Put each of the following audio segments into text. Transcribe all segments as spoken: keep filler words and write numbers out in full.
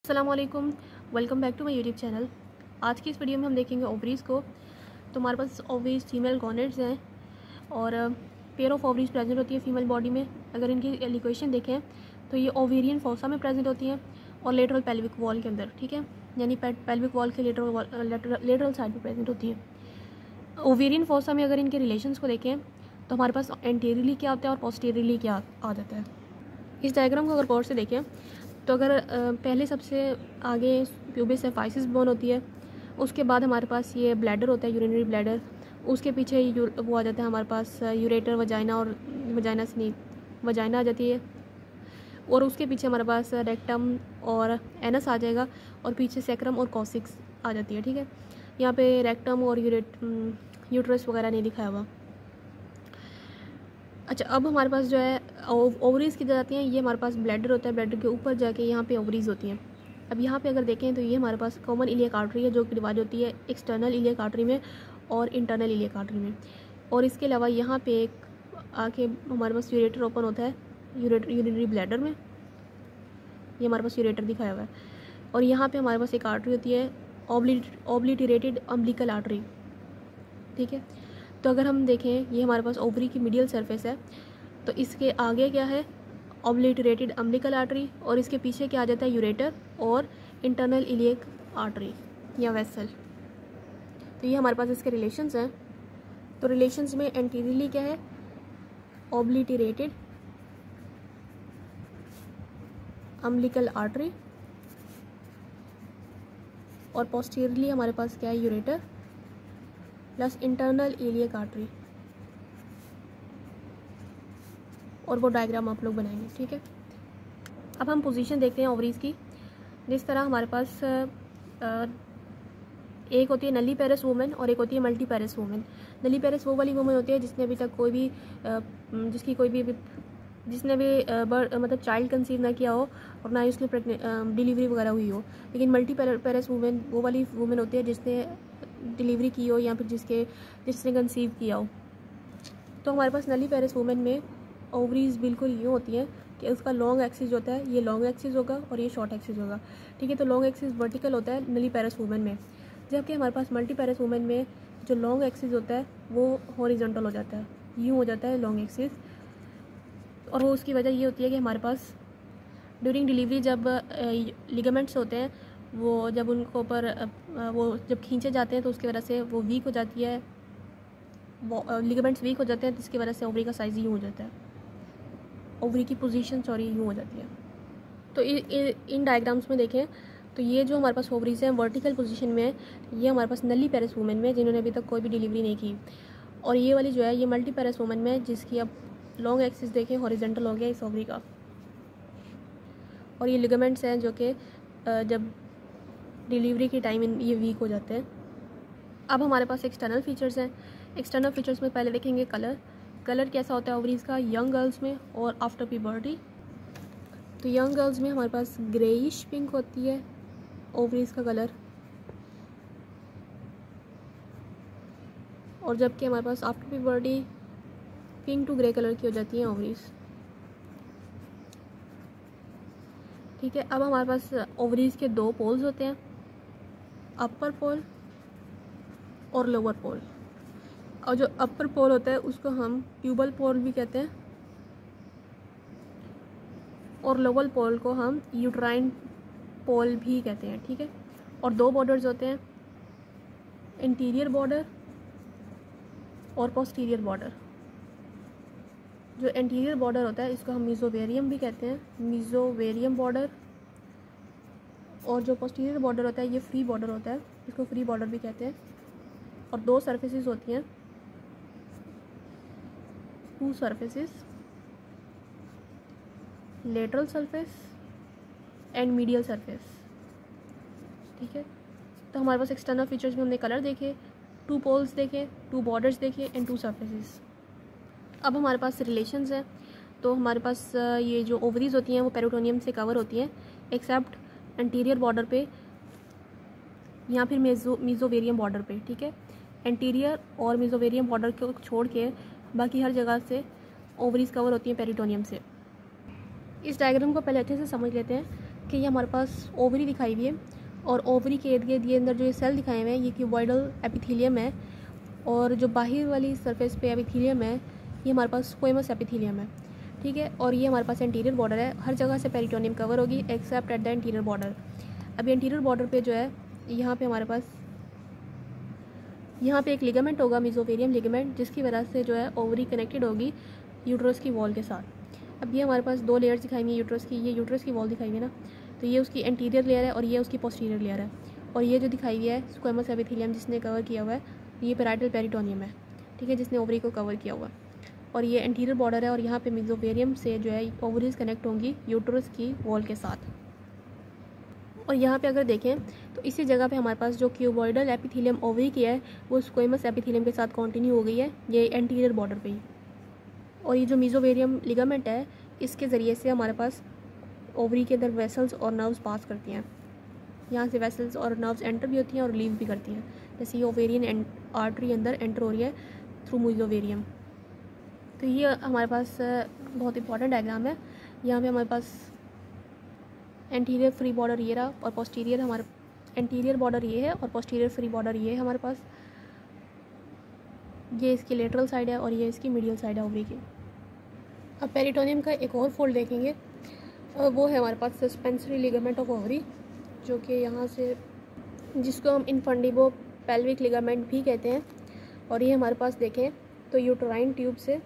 अस्सलाम वालेकुम, welcome back to my YouTube channel. आज की इस वीडियो में हम देखेंगे ओवरीज़ को। तो हमारे पास ओवरीज फीमेल गॉनेट्स हैं और पेयर ऑफ ओवरीज प्रेजेंट होती है फीमेल बॉडी में। अगर इनकी एलिक्वेशन देखें तो ये ओवेरियन फोसा में प्रेजेंट होती हैं और लेटरल पेल्विक वॉल के अंदर, ठीक है, यानी पेल्विक वॉल के लेटरल लेटरल साइड पर प्रेजेंट होती हैं। ओवेरियन फोसा में अगर इनके रिलेशंस को देखें तो हमारे पास एंटीरियरली क्या आता है और पोस्टीरियरली क्या आ जाता है। इस डायग्राम को अगर गौर से देखें तो अगर पहले सबसे आगे प्यूबिस एफाइसिस बोन होती है, उसके बाद हमारे पास ये ब्लैडर होता है, यूरिनरी ब्लैडर, उसके पीछे वो आ जाता है हमारे पास यूरेटर, वजाइना और वजाइना से नहीं वजाइना आ जाती है, और उसके पीछे हमारे पास रेक्टम और एनस आ जाएगा और पीछे सेक्रम और कॉसिक्स आ जाती है, ठीक है। यहाँ पे रेक्टम और यूरेट यूट्रस वगैरह नहीं दिखाया हुआ। अच्छा, अब हमारे पास जो है ओवरीज़ की जाती हैं, ये हमारे पास ब्लैडर होता है, ब्लैडर के ऊपर जाके यहाँ पे ओवरीज़ होती हैं। अब यहाँ पे अगर देखें तो ये हमारे पास कॉमन इलियक आर्टरी है जो कि डिवाइड होती है एक्सटर्नल इलियक आर्टरी में और इंटरनल इलियक आर्टरी में। और इसके अलावा यहाँ पे एक आके हमारे पास यूरेटर ओपन होता है यूरेटर यूरिनरी ब्लैडर में, ये हमारे पास यूरेटर दिखाया हुआ है। और यहाँ पर हमारे पास एक आर्टरी होती है ऑब्लिटरेटेड अम्बिलिकल आर्टरी, ठीक है। तो अगर हम देखें ये हमारे पास ओवरी की मीडियल सरफेस है, तो इसके आगे क्या है ऑब्लिटरेटेड अम्बिलिकल आर्टरी और इसके पीछे क्या आ जाता है यूरेटर और इंटरनल इलियक आर्टरी या वेसल। तो ये हमारे पास इसके रिलेशंस हैं। तो रिलेशंस में एंटीरियरली क्या है ऑब्लिटरेटेड अम्बिलिकल आर्टरी और पोस्टीरियरली हमारे पास क्या है ureter plus internal iliac artery, और वो डायग्राम आप लोग बनाएंगे, ठीक है। अब हम पोजीशन देखते हैं ओवरीज़ की। जिस तरह हमारे पास एक होती है नली पेरस वुमेन और एक होती है मल्टी पेरस वुमेन। नली पेरस वो वाली वुमेन होती है जिसने अभी तक कोई भी जिसकी कोई भी जिसने भी मतलब चाइल्ड कंसीव ना किया हो और ना ही उसकी डिलीवरी वगैरह हुई हो। लेकिन मल्टी पेरस वुमेन वो वाली वुमेन होती है जिसने डिलीवरी की हो या फिर जिसके जिसने कंसीव किया हो। तो हमारे पास नली पेरस वुमेन में ओवरीज बिल्कुल यूँ होती हैं कि उसका लॉन्ग एक्सिस होता है, ये लॉन्ग एक्सिस होगा और ये शॉर्ट एक्सिस होगा, ठीक है। तो लॉन्ग एक्सिस वर्टिकल होता है नली पेरस वुमेन में, जबकि हमारे पास मल्टी पेरस वुमेन में जो लॉन्ग एक्सिस होता है वो हॉरिजॉन्टल हो जाता है, यूँ हो जाता है लॉन्ग एक्सिस। और वो उसकी वजह ये होती है कि हमारे पास ड्यूरिंग डिलीवरी जब लिगामेंट्स होते हैं वो जब उनको ऊपर वो जब खींचे जाते हैं तो उसकी वजह से वो वीक हो जाती है, वो लिगामेंट्स वीक हो जाते हैं, जिसकी वजह से ओवरी का साइज़ यूँ हो जाता है, ओवरी की पोजीशन सॉरी यूँ हो जाती है। तो इ, इ, इन डायग्राम्स में देखें तो ये जो हमारे पास ओवरीज हैं वर्टिकल पोजीशन में है, ये हमारे पास नली पेरस वुमेन में जिन्होंने अभी तक कोई भी डिलीवरी नहीं की। और ये वाली जो है ये मल्टी पेरस वुमेन में जिसकी अब लॉन्ग एक्सिस देखें हॉरिजॉन्टल हो गया इस ओवरी का। और ये लिगामेंट्स हैं जो कि जब डिलीवरी के टाइम ये वीक हो जाते हैं। अब हमारे पास एक्सटर्नल फीचर्स हैं। एक्सटर्नल फीचर्स में पहले देखेंगे कलर। कलर कैसा होता है ओवरीज का यंग गर्ल्स में और आफ्टर प्यूबर्टी। तो यंग गर्ल्स में हमारे पास ग्रेइश पिंक होती है ओवरीज का कलर, और जबकि हमारे पास after puberty pink to grey colour की हो जाती हैं ओवरीज, ठीक है। अब हमारे पास ओवरीज के दो पोल्स होते हैं, अपर पोल और लोअर पोल। और जो अपर पोल होता है उसको हम ट्यूबल पोल भी कहते हैं और लोअर पोल को हम यूट्राइन पोल भी कहते हैं, ठीक है। और दो बॉर्डर्स होते हैं, इंटीरियर बॉर्डर और पोस्टीरियर बॉर्डर। जो इंटीरियर बॉर्डर होता है इसको हम मीजोवेरियम भी कहते हैं, मीजोवेरियम बॉर्डर। और जो पोस्टीरियर बॉर्डर होता है ये फ्री बॉर्डर होता है, इसको फ्री बॉर्डर भी कहते हैं। और दो सरफेसेस होती हैं, two surfaces, lateral surface and medial surface, ठीक है। तो हमारे पास एक्सटर्नल फीचर्स में हमने कलर देखे, टू पोल्स देखे, टू बॉर्डर्स देखे एंड टू सरफेसेस। अब हमारे पास रिलेशंस हैं। तो हमारे पास ये जो ओवरीज होती हैं वो पेरिटोनियम से कवर होती हैं एक्सेप्ट एंटीरियर बॉर्डर पे या फिर मेजो मीजोवेरियम बॉर्डर पे, ठीक है। एंटीरियर और मीजोवेरियम बॉर्डर को छोड़ के बाकी हर जगह से ओवरीज कवर होती हैं पेरिटोनियम से। इस डायग्राम को पहले अच्छे से समझ लेते हैं। कि ये हमारे पास ओवरी दिखाई हुई है और ओवरी के इर्द गिर्द ये अंदर जो ये सेल दिखाए हुए हैं ये क्यूबॉइडल एपिथेलियम है और जो बाहर वाली सरफेस पे एपिथेलियम है ये हमारे पास स्क्वेमस एपिथेलियम है, ठीक है। और ये हमारे पास एंटीरियर बॉर्डर है, हर जगह से पेरिटोनियम कवर होगी except at the anterior border. अब एंटीरियर बॉर्डर पे जो है यहाँ पे हमारे पास यहाँ पे एक लिगामेंट होगा, मेसोवेरियम लिगामेंट, जिसकी वजह से जो है ओवरी कनेक्टेड होगी यूट्रस की वॉल के साथ। अब ये हमारे पास दो लेयर्स दिखाई हुई है यूट्रस की, ये यूट्रस की वॉल दिखाई हुई है ना, तो ये उसकी एंटीरियर लेयर है और ये उसकी पोस्टीरियर लेयर है। और ये जो दिखाई हुई है स्क्वेमस एपिथेलियम जिसने कवर किया हुआ है ये पैराइटल पेरिटोनियम है, ठीक है, जिसने ओवरी को कवर किया हुआ है। और ये एंटीरियर बॉर्डर है और यहाँ पे मेसोवेरियम से जो है ओवरीज कनेक्ट होंगी यूट्रस की वॉल के साथ। और यहाँ पे अगर देखें तो इसी जगह पे हमारे पास जो क्यूबॉइडल एपिथेलियम ओवरी की है वो स्क्वेमस एपिथेलियम के साथ कंटिन्यू हो गई है ये एंटीरियर बॉर्डर पे ही। और ये जो मेसोवेरियम लिगामेंट है इसके ज़रिए से हमारे पास ओवरी के अंदर वेसल्स और नर्व्स पास करती हैं, यहाँ से वेसल्स और नर्व्स एंटर भी होती हैं और लीव भी करती हैं। जैसे ये ओवेरियन आर्टरी अंदर एंटर हो रही है थ्रू मेसोवेरियम। तो ये हमारे पास बहुत इंपॉर्टेंट डायग्राम है। यहाँ पे हमारे पास एंटीरियर फ्री बॉर्डर ये रहा और पोस्टीरियर हमारे एंटीरियर बॉर्डर ये है और पोस्टीरियर फ्री बॉर्डर ये है हमारे पास। ये इसकी लेटरल साइड है और ये इसकी मीडियल साइड है ओवरी की। अब पेरिटोनियम का एक और फोल्ड देखेंगे, वो है हमारे पास सस्पेंसरी लिगामेंट ऑफ ओवरी, जो कि यहाँ से जिसको हम इनफंडिबो पेल्विक लिगामेंट भी कहते हैं। और ये हमारे पास देखें तो यूट्राइन ट्यूब से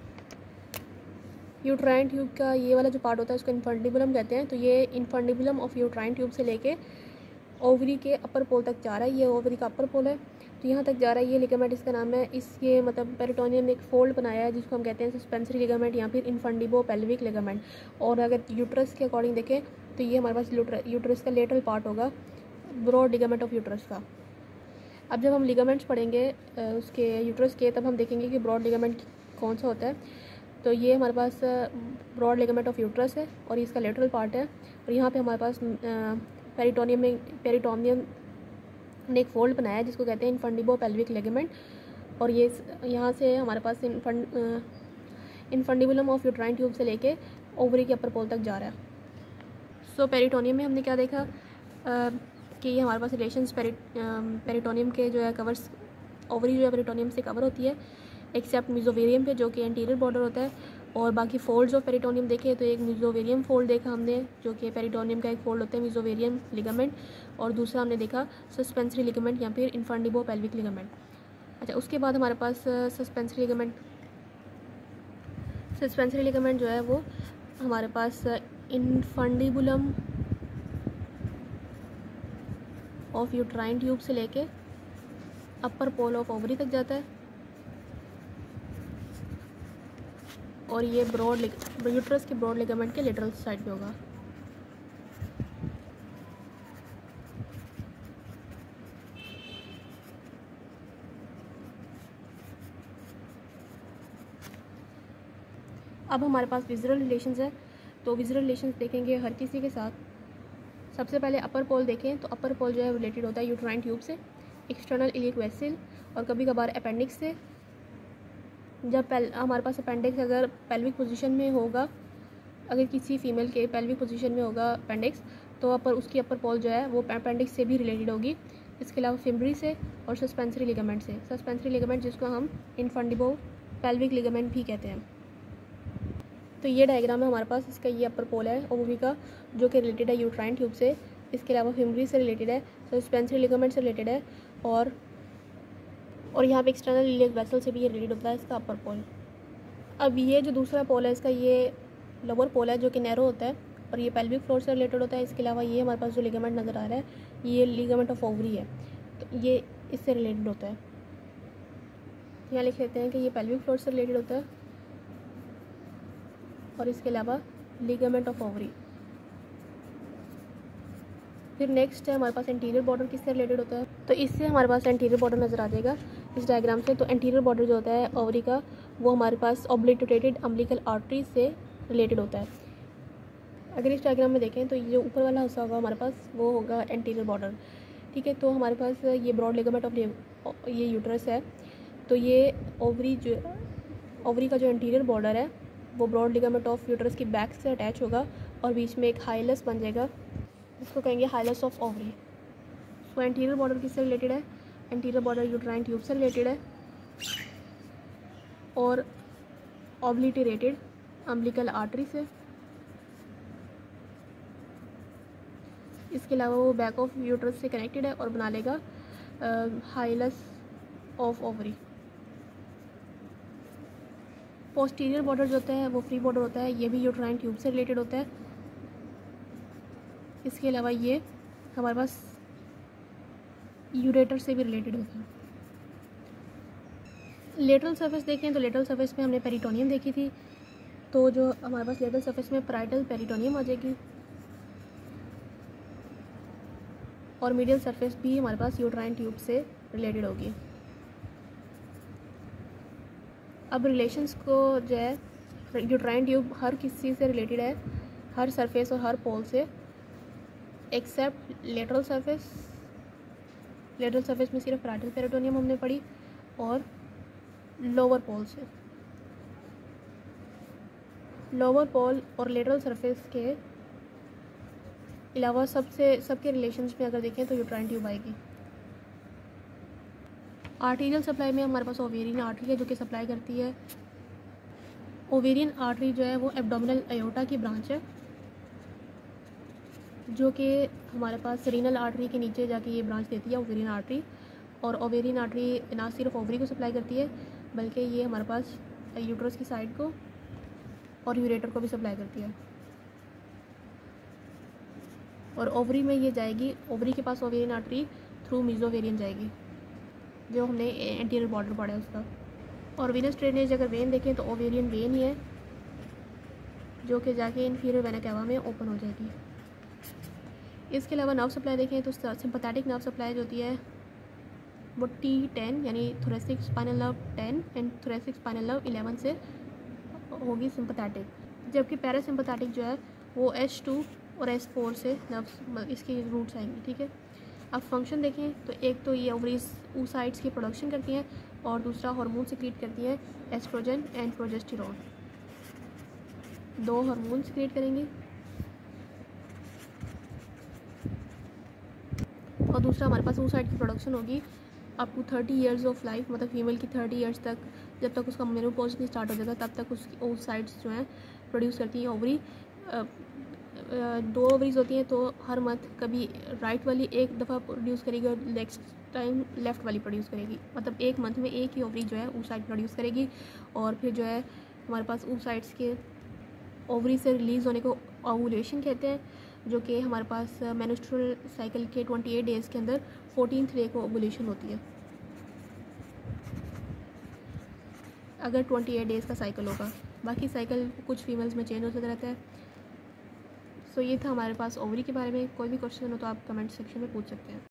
यूट्राइन ट्यूब का ये वाला जो पार्ट होता है उसको इनफंडिबुलम कहते हैं। तो ये इनफंडिबुलम ऑफ यूट्राइन ट्यूब से लेके ओवरी के अपर पोल तक जा रहा है, ये ओवरी का अपर पोल है तो यहाँ तक जा रहा है। ये लिगामेंट इसका नाम है, इस ये मतलब पेरिटोनियम ने एक फोल्ड बनाया है जिसको हम कहते हैं सस्पेंसरी लिगामेंट या फिर इनफंडिबो पेल्विक लिगामेंट। और अगर यूट्रस के अकॉर्डिंग देखें तो ये हमारे पास यूट्रस का लेटरल पार्ट होगा, ब्रॉड लिगामेंट ऑफ यूट्रस का। अब जब हम लिगामेंट्स पढ़ेंगे उसके यूट्रस के तब हम देखेंगे कि ब्रॉड लिगामेंट कौन सा होता है। तो ये हमारे पास ब्रॉड लिगामेंट ऑफ यूट्रस है और इसका लेटरल पार्ट है। और यहाँ पे हमारे पास पेरिटोनियम में पेरिटोनियम ने एक फोल्ड बनाया है जिसको कहते हैं इनफंडिबो पेल्विक लिगामेंट। और ये यहाँ से हमारे पास infund infundibulum of uterine tube से लेके ओवरी के अपर पोल तक जा रहा है। सो so, पेरिटोनियम में हमने क्या देखा आ, कि ये हमारे पास रिलेशंस पेरि पेरिटोनियम के जो है कवर्स ओवरी जो है पेरिटोनियम से कवर होती है एक्सेप्ट मेसोवेरियम पे जो कि एंटीरियर बॉर्डर होता है। और बाकी फोल्ड्स ऑफ पेरिटोनियम देखे तो एक मेसोवेरियम फोल्ड देखा हमने जो कि पेरिटोनियम का एक फोल्ड होता है मेसोवेरियम लिगामेंट, और दूसरा हमने देखा सस्पेंसरी लिगामेंट या फिर इनफंडिबो पेल्विक लिगामेंट। अच्छा, उसके बाद हमारे पास सस्पेंसरी लिगामेंट सस्पेंसरी लिगामेंट जो है वो हमारे पास इनफंडिबुलम ऑफ यूट्राइन ट्यूब से लेके अपर पोल ऑफ ओवरी तक जाता है। और ये ब्रॉड यूट्रस के ब्रॉड लिगामेंट के लेटरल साइड पे होगा। अब हमारे पास विजुअल रिलेशंस है, तो विजुअल रिलेशंस देखेंगे हर किसी के साथ। सबसे पहले अपर पोल देखें तो अपर पोल जो है रिलेटेड होता है यूट्राइन ट्यूब से, एक्सटर्नल इलियक वेसिल और कभी कभार अपेंडिक्स से। जब पेल हमारे पास अपेंडिक्स अगर पेल्विक पोजीशन में होगा, अगर किसी फीमेल के पेल्विक पोजीशन में होगा अपेंडिक्स, तो अपर उसकी अपर पोल जो है वो अपेंडिक्स से भी रिलेटेड होगी। इसके अलावा फिम्बरी से और सस्पेंसरी लिगामेंट से। सस्पेंसरी लिगामेंट जिसको हम इनफंडिबो पेल्विक लिगामेंट भी कहते हैं। तो ये डायग्राम है हमारे पास, इसका ये अपर पोल है ओवरी का जो कि रिलेटेड है यूट्राइन ट्यूब से। इसके अलावा फिम्बरी से रिलेटेड है, सस्पेंसरी लिगामेंट से रिलेटेड है, और और यहाँ पे एक्सटर्नल इलियक वेसल से भी ये रिलेटेड होता है इसका अपर पोल। अब ये जो दूसरा पोल है इसका ये लोअर पोल है जो कि नैरो होता है और ये पेल्विक फ्लोर से रिलेटेड होता है। इसके अलावा ये हमारे पास जो लिगामेंट नज़र आ रहा है ये लिगामेंट ऑफ ओवरी है, तो ये इससे रिलेटेड होता है। यहाँ लिख लेते हैं कि ये पेल्विक फ्लोर से रिलेटेड होता है और इसके अलावा लिगामेंट ऑफ ओवरी। फिर नेक्स्ट है हमारे पास एंटीरियर बॉर्डर किससे रिलेटेड होता है, तो इससे हमारे पास एंटीरियर बॉर्डर नज़र आ जाएगा इस डायग्राम से। तो एंटीरियर बॉर्डर जो होता है ओवरी का वो हमारे पास ऑब्लिटरेटेड अम्बिलिकल आर्टरी से रिलेटेड होता है। अगर इस डायग्राम में देखें तो ये जो ऊपर वाला हिस्सा होगा हमारे पास वो होगा एंटीरियर बॉर्डर, ठीक है। तो हमारे पास ये ब्रॉड लिगामेंट ऑफ ये यूट्रस है, तो ये ओवरी जो ओवरी का जो एंटीरियर बॉर्डर है वो ब्रॉड लिगामेंट ऑफ यूट्रस की बैक से अटैच होगा और बीच में एक हाइलस बन जाएगा इसको कहेंगे hilus of ovary. So anterior border किससे रिलेटेड है? एंटीरियर बॉर्डर यूट्राइन ट्यूब से रिलेटेड है और ऑब्लिटरेटेड अम्बिलिकल आर्टरी से। इसके अलावा वो बैक ऑफ यूट्रस से कनेक्टेड है और बना लेगा hilus of ovary. Posterior border जो होता है वो फ्री बॉर्डर होता है, ये भी यूट्राइन ट्यूब से रिलेटेड होता है। इसके अलावा ये हमारे पास यूरेटर से भी रिलेटेड होता है। लेटरल सरफेस देखें तो लेटरल सरफेस में हमने पेरिटोनियम देखी थी, तो जो हमारे पास लेटरल सरफेस में पैराइटल पेरिटोनियम आ जाएगी और मीडियल सरफेस भी हमारे पास यूट्राइन ट्यूब से रिलेटेड होगी। अब रिलेशंस को जो है, यूट्राइन ट्यूब हर किसी से रिलेटेड है, हर सरफेस और हर पोल से, except lateral surface. Lateral surface में सिर्फ पैराइटल पेरिटोनियम हमने पढ़ी और लोअर पोल से। लोअर पोल और लेटरल सरफेस के अलावा सबसे सबके रिलेशंस में अगर देखें तो यूट्राइन ट्यूब आएगी। आर्टीरियल सप्लाई में हमारे पास ओवेरियन आर्टरी है जो कि सप्लाई करती है। ओवेरियन आर्टरी जो है वो एब्डोमिनल अयोटा की ब्रांच है, जो कि हमारे पास रीनल आर्टरी के नीचे जाके ये ब्रांच देती है ओवेरियन आर्टरी। और ओवेरियन आर्टरी ना सिर्फ ओवरी को सप्लाई करती है बल्कि ये हमारे पास यूट्रस की साइड को और यूरेटर को भी सप्लाई करती है। और ओवरी में ये जाएगी, ओवरी के पास ओवेरियन आर्टरी थ्रू मीजोवेरियन जाएगी, जो हमने एंटीरियर बॉर्डर पढ़ा है उसका। और वेनस ड्रेनेज अगर वेन देखें तो ओवेरियन वेन ही है, जो कि जाके इन्फीरियर वेना कैवा में ओपन हो जाएगी। इसके अलावा नर्व सप्लाई देखें तो सिंपैथेटिक नर्व सप्लाई जो होती है वो टी टेन यानी thoracic spinal nerve ten and thoracic spinal nerve eleven से होगी सिंपैथेटिक, जबकि पैरासिम्पैथेटिक जो है वो एच टू और एस फोर से नर्व इसकी रूट्स आएंगी। ठीक है, अब फंक्शन देखें तो एक तो ये ओवरीज oocytes की प्रोडक्शन करती हैं और दूसरा हार्मोन सिक्रीट करती हैं, एस्ट्रोजन एंड प्रोजेस्टेरोन। दो हार्मोन सिक्रीट करेंगे और दूसरा हमारे पास oocyte की प्रोडक्शन होगी up to thirty years of life, मतलब फीमेल की थर्टी ईयर्स तक, जब तक उसका मेनोपॉज नहीं स्टार्ट हो जाता तब तक उसकी oocytes जो हैं प्रोड्यूस करती हैं ओवरी। दो ओवरीज होती हैं तो हर मंथ कभी राइट वाली एक दफ़ा प्रोड्यूस करेगी और नेक्स्ट टाइम लेफ़्ट वाली प्रोड्यूस करेगी, मतलब एक मंथ में एक ही ओवरी जो है oocyte प्रोड्यूस करेगी। और फिर जो है हमारे पास oocytes के ओवरी से रिलीज़ होने को ओव्यूलेशन कहते हैं, जो कि हमारे पास मेंस्ट्रुअल साइकिल के अट्ठाईस डेज़ के अंदर फोर्टीन्थ डे को ओव्यूलेशन होती है, अगर अट्ठाईस डेज़ का साइकिल होगा। बाकी साइकिल कुछ फीमेल्स में चेंज होता रहता है। सो ये था हमारे पास ओवरी के बारे में। कोई भी क्वेश्चन हो तो आप कमेंट सेक्शन में पूछ सकते हैं।